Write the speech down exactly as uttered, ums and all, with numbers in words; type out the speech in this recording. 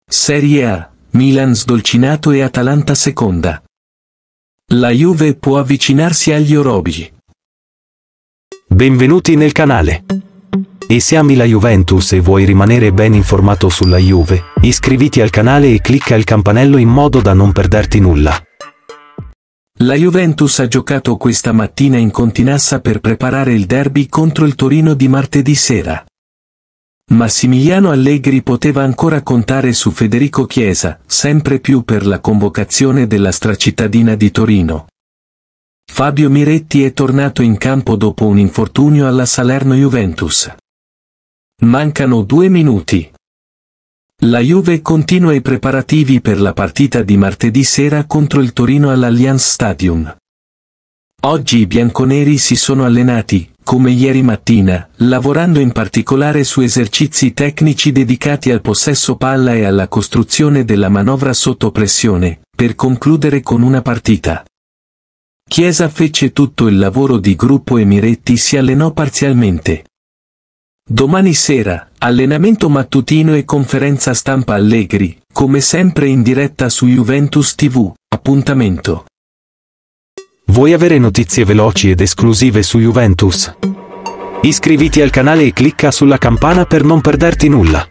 Serie A, Milan sdolcinato e Atalanta seconda. La Juve può avvicinarsi agli orobi. Benvenuti nel canale. E se ami la Juventus e vuoi rimanere ben informato sulla Juve, iscriviti al canale e clicca il campanello in modo da non perderti nulla. La Juventus ha giocato questa mattina in Continassa per preparare il derby contro il Torino di martedì sera. Massimiliano Allegri poteva ancora contare su Federico Chiesa, sempre più per la convocazione della stracittadina di Torino. Fabio Miretti è tornato in campo dopo un infortunio alla Salerno Juventus. Mancano due minuti. La Juve continua i preparativi per la partita di martedì sera contro il Torino all'Allianz Stadium. Oggi i bianconeri si sono allenati, come ieri mattina, lavorando in particolare su esercizi tecnici dedicati al possesso palla e alla costruzione della manovra sotto pressione, per concludere con una partita. Chiesa fece tutto il lavoro di gruppo e Miretti si allenò parzialmente. Domani sera, allenamento mattutino e conferenza stampa Allegri, come sempre in diretta su Juventus tivù, appuntamento. Vuoi avere notizie veloci ed esclusive su Juventus? Iscriviti al canale e clicca sulla campana per non perderti nulla.